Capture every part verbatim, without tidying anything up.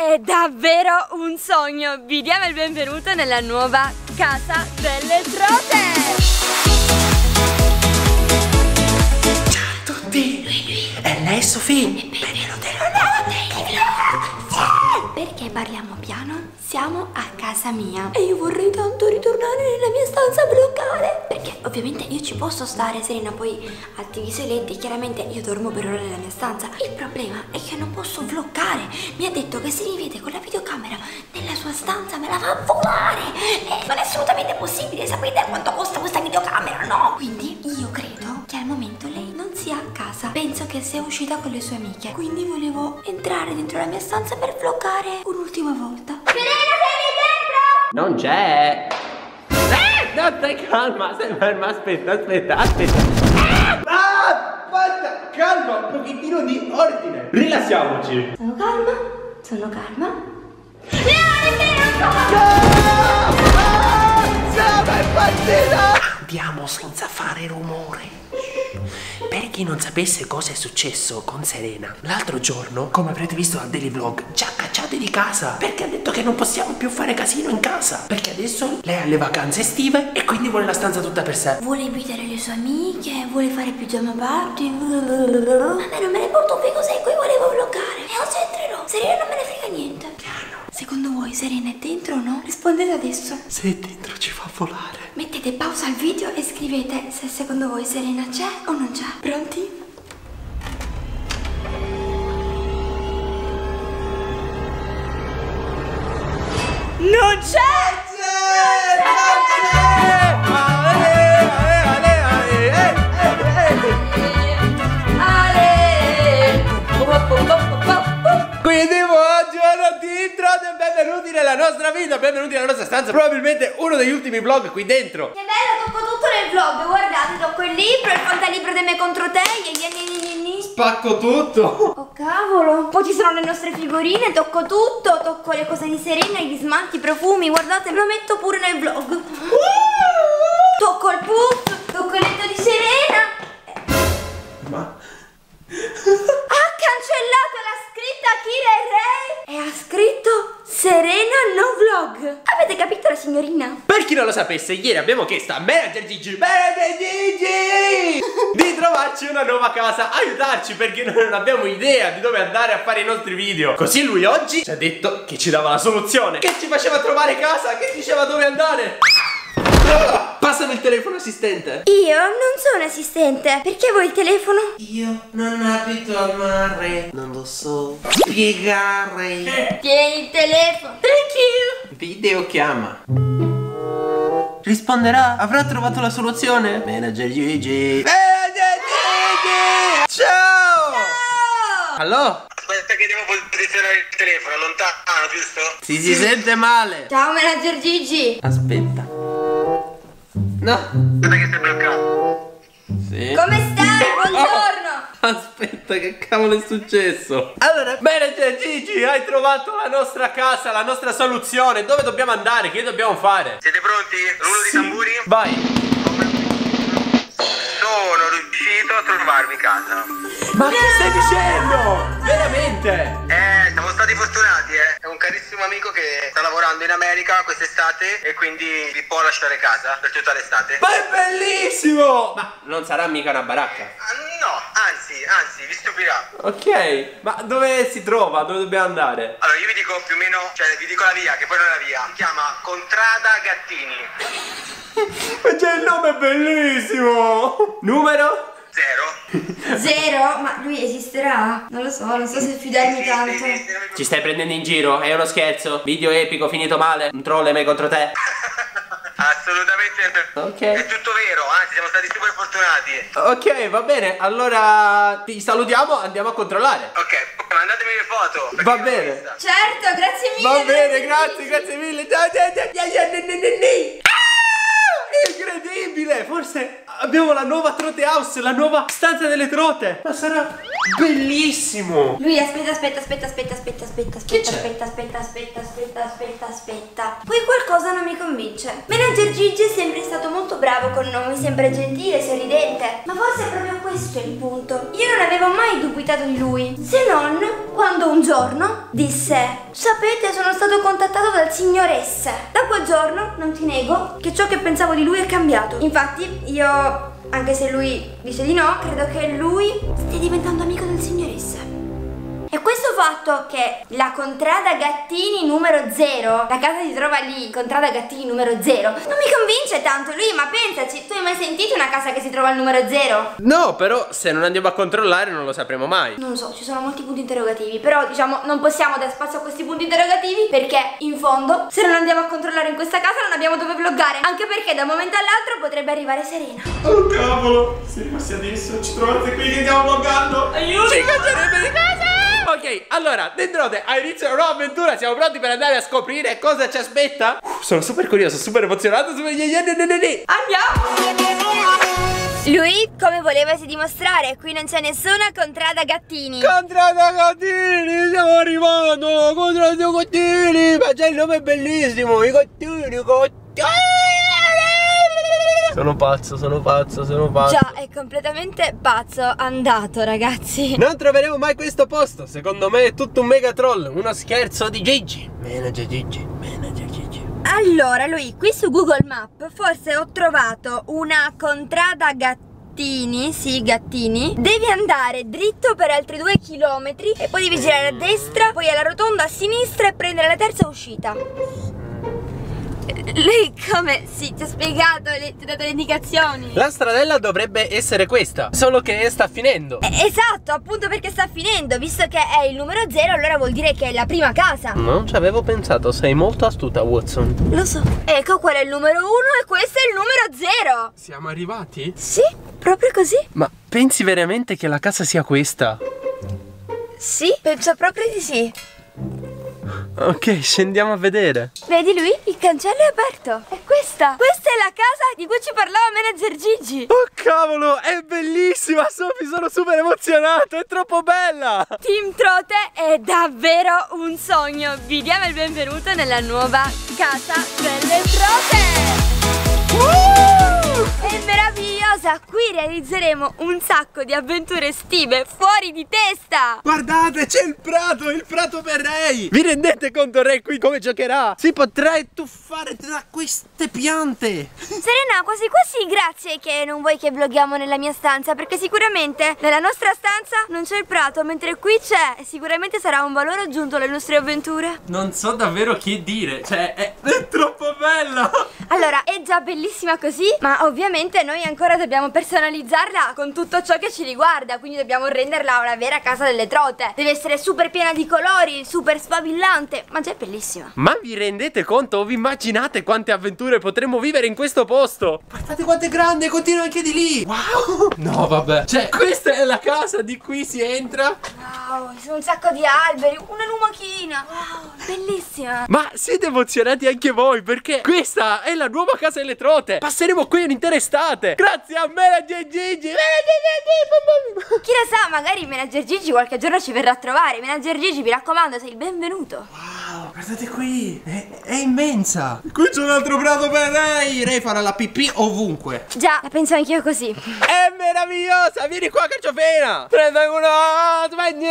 è davvero un sogno. Vi diamo il benvenuto nella nuova casa delle trote. Ciao a tutti, è lei Sofì. Benvenuti alla nuova Perché parliamo piano? Siamo a casa mia e io vorrei tanto ritornare nella mia stanza a bloccare. Perché ovviamente io ci posso stare, Serena, poi attivi i letti. Chiaramente io dormo per ora nella mia stanza. Il problema è che non posso vloggare. Mi ha detto che se mi vede con la videocamera nella sua stanza me la fa volare. E non è assolutamente possibile. Sapete quanto costa questa videocamera, no? Quindi io credo che al momento lei non sia a casa. Penso che sia uscita con le sue amiche. Quindi volevo entrare dentro la mia stanza per vloggare un'ultima volta. Serena, sei lì dentro? Non c'è. Eh, no, stai calma, stai ferma, aspetta, aspetta, aspetta. Ah, basta, calma, un pochettino di ordine. Rilassiamoci. Sono calma, sono calma. Siamo impazzita! Andiamo senza fare rumore. Per chi non sapesse cosa è successo con Serena, l'altro giorno, come avrete visto da Daily Vlog, ci ha cacciate di casa perché ha detto che non possiamo più fare casino in casa, perché adesso lei ha le vacanze estive e quindi vuole la stanza tutta per sé. Vuole invitare le sue amiche, vuole fare pigiama party. A me non me ne porto più cos'è, qui volevo vloggare e oggi entrerò. Serena non me ne frega niente. Piano. Secondo voi Serena è dentro o no? Rispondete adesso. Se è dentro ci fa volare. Mettete pausa al video e scrivete se secondo voi Serena c'è o non c'è. Pronti? Non c'è! Quindi buongiorno intro e benvenuti nella nostra vita, benvenuti nella nostra stanza. Probabilmente uno degli ultimi vlog qui dentro. Che bello, tocco tutto nel vlog, guardate, tocco il libro, il fantalibro dei me contro te, gli gli Spacco tutto. Oh cavolo. Poi ci sono le nostre figurine, tocco tutto, tocco le cose di Serena, gli smalti, i profumi, guardate, lo metto pure nel vlog. uh! Tocco il puff, tocco il letto di Serena. Ma Ha cancellato la scritta Kira e Ray e ha scritto Serena no vlog. Avete capito la signorina? per chi non lo sapesse, ieri abbiamo chiesto a Manager Gigi Manager Gigi di trovarci una nuova casa, aiutarci perché noi non abbiamo idea di dove andare a fare i nostri video. Così lui oggi ci ha detto che ci dava la soluzione, che ci faceva trovare casa, che diceva dove andare. Passami il telefono, assistente. Io non sono assistente. Perché vuoi il telefono? Io non abito a mare, non lo so spiegare. Tieni il telefono. Thank you. Video chiama. Risponderà, avrà trovato la soluzione. Manager Gigi. Manager Gigi. Ciao. Ciao. Allo? Aspetta che devo posizionare il telefono, lontano, giusto? Si si sente male. Ciao Manager Gigi. Aspetta. No. Aspetta che sei bloccato. Sì. Come stai? Buongiorno. Aspetta, che cavolo è successo? Allora, Manager Gigi, hai trovato la nostra casa, la nostra soluzione. Dove dobbiamo andare? Che dobbiamo fare? Siete pronti? Rullo di tamburi? Vai. Sono riuscito a trovarvi casa. Ma che stai dicendo? Veramente? Eh, siamo stati fortunati, eh. È un carissimo amico che sta lavorando in America quest'estate e quindi vi può lasciare casa per tutta l'estate. Ma è bellissimo! Ma non sarà mica una baracca? Ah, no, anzi, anzi, vi stupirà. Ok, ma dove si trova? Dove dobbiamo andare? Allora, io vi dico più o meno, cioè vi dico la via, che poi non è la via. Si chiama Contrada Gattini. Ma c'è il nome bellissimo! Numero? Zero. Zero? Ma lui esisterà? Non lo so, non so se fidarmi tanto. Ci stai prendendo in giro? È uno scherzo? Video epico finito male? Un troll e me contro te? Assolutamente. Ok. È tutto vero, anzi siamo stati super fortunati. Ok, va bene, allora ti salutiamo, andiamo a controllare. Ok, mandatemi le foto. perché Va io l'ho bene. vista. Certo, grazie mille. Va bene, Manager grazie, Gigi. grazie mille. Ciao, ciao, ciao, ciao, ciao, ne, ne, ne, ne. Ah, incredibile! Forse abbiamo la nuova trote house, la nuova stanza delle trote. Ma sarà bellissimo. Lui aspetta, aspetta, aspetta, aspetta, aspetta, aspetta, Che aspetta, c'è? aspetta, aspetta, aspetta, aspetta, aspetta, aspetta. Poi qualcosa non mi convince. Manager Gigi è sempre stato molto bravo con noi, sempre gentile, sorridente. Ma forse è proprio questo il punto. Io non avevo mai dubitato di lui, se non quando un giorno disse: sapete, sono stato contattato dal signor S. Da quel giorno non ti nego che ciò che pensavo di lui è cambiato. Infatti io, anche se lui dice di no, credo che lui stia diventando amico del signor S. E questo fatto che la contrada Gattini numero zero, la casa si trova lì, contrada Gattini numero zero, non mi convince tanto. Lui, ma pensaci, tu hai mai sentito una casa che si trova al numero zero? No, però se non andiamo a controllare non lo sapremo mai. Non so, ci sono molti punti interrogativi, però diciamo non possiamo dare spazio a questi punti interrogativi, perché in fondo se non andiamo a controllare in questa casa non abbiamo dove vloggare, anche perché da un momento all'altro potrebbe arrivare Serena. Oh cavolo, se passi adesso ci trovate qui che stiamo vloggando. Aiuto! Ci caccerebbe di casa! Ok, allora, Dendrote, a inizio una nuova avventura. Siamo pronti per andare a scoprire cosa ci aspetta? Uh, sono super curioso, super emozionato. Super... Andiamo! Lui, come volevasi dimostrare, qui non c'è nessuna contrada Gattini. Contrada Gattini, stiamo arrivando. Contrada Gattini, ma c'è il nome bellissimo. I Gattini, Gattini. Sono pazzo, sono pazzo, sono pazzo. Già, è completamente pazzo, andato ragazzi. Non troveremo mai questo posto. Secondo me è tutto un mega troll. Uno scherzo di Gigi. Manager Gigi, manager Gigi. Allora, lui, qui su Google Map forse ho trovato una contrada Gattini. Sì, Gattini. Devi andare dritto per altri due chilometri e poi devi girare a destra, poi alla rotonda a sinistra e prendere la terza uscita. Lei come? Sì, ti ho spiegato, le, ti ho dato le indicazioni. La stradella dovrebbe essere questa, solo che sta finendo. Eh, Esatto, appunto perché sta finendo. Visto che è il numero zero, allora vuol dire che è la prima casa. Non ci avevo pensato, sei molto astuta, Watson. Lo so. Ecco, quello è il numero uno e questo è il numero zero. Siamo arrivati? Sì, proprio così. Ma pensi veramente che la casa sia questa? Sì, penso proprio di sì. Ok, scendiamo a vedere. Vedi lui? Il cancello è aperto. È questa. Questa è la casa di cui ci parlava Manager Gigi. Oh cavolo, è bellissima, Sofì, sono super emozionato, è troppo bella. Team Trote è davvero un sogno. Vi diamo il benvenuto nella nuova casa delle Trote. È meravigliosa. Qui realizzeremo un sacco di avventure estive fuori di testa. Guardate, c'è il prato, il prato per Ray. Vi rendete conto Ray qui come giocherà? Si potrà tuffare tra queste piante. Serena, quasi quasi grazie che non vuoi che vloghiamo nella mia stanza, perché sicuramente nella nostra stanza non c'è il prato, mentre qui c'è, e sicuramente sarà un valore aggiunto alle nostre avventure. Non so davvero che dire, cioè è, è troppo bella. Allora, è già bellissima così, ma ovviamente noi ancora dobbiamo personalizzarla con tutto ciò che ci riguarda, quindi dobbiamo renderla una vera casa delle trote. Deve essere super piena di colori, super sfavillante, ma già è bellissima. Ma vi rendete conto o vi immaginate quante avventure potremmo vivere in questo posto? Guardate quanto è grande, continua anche di lì. Wow. No vabbè, cioè questa è la casa, di qui si entra. Wow, ci sono un sacco di alberi, una lumachina. Wow, bellissima. Ma siete emozionati anche voi, perché questa è la nuova casa delle trote. Passeremo qui un'intera estate. Grazie a Manager Gigi. Chi lo sa, magari Manager Gigi qualche giorno ci verrà a trovare. Manager Gigi, mi raccomando, sei il benvenuto. Wow, guardate qui, è, è immensa. Qui c'è un altro prato per Ray. Ray farà la pipì ovunque. Già, la penso anch'io così. È meravigliosa, vieni qua carciofena. trentaquattro,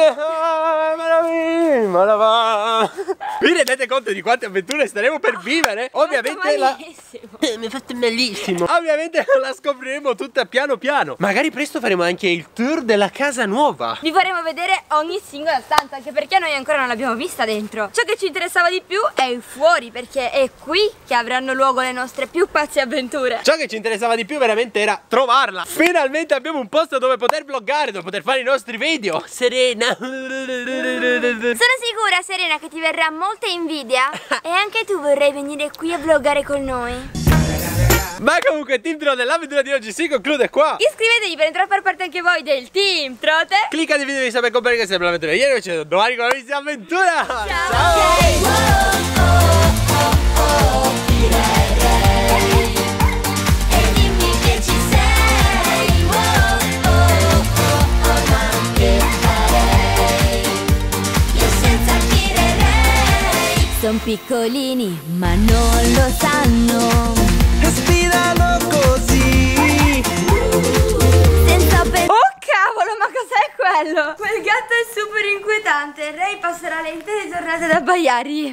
meraviglia. Vi rendete conto di quante avventure staremo per vivere? Ovviamente la... Eh, mi fate bellissimo. Ovviamente la scopriremo tutta piano piano. Magari presto faremo anche il tour della casa nuova. Vi faremo vedere ogni singola stanza, anche perché noi ancora non l'abbiamo vista dentro. Ciò che ci interessava di più è il fuori, perché è qui che avranno luogo le nostre più pazze avventure. Ciò che ci interessava di più veramente era trovarla. Finalmente abbiamo un posto dove poter vloggare, dove poter fare i nostri video. Serena. Sono sicura, Serena, che ti verrà molta invidia e anche tu vorrai venire qui a vloggare con noi. Ma comunque Team Trote, dell'avventura di oggi si conclude qua. Iscrivetevi per entrare a far parte anche voi del Team Trote. Cliccate il video di sapere comprare che sempre l'avventura. Ieri ci vedo domani con la nuova avventura. Ciao, E dimmi che ci sei. Son piccolini ma non lo sanno, respirano così senza pe... Oh cavolo, ma cos'è quello? Quel gatto è super inquietante. Ray passerà le intere giornate ad abbaiargli.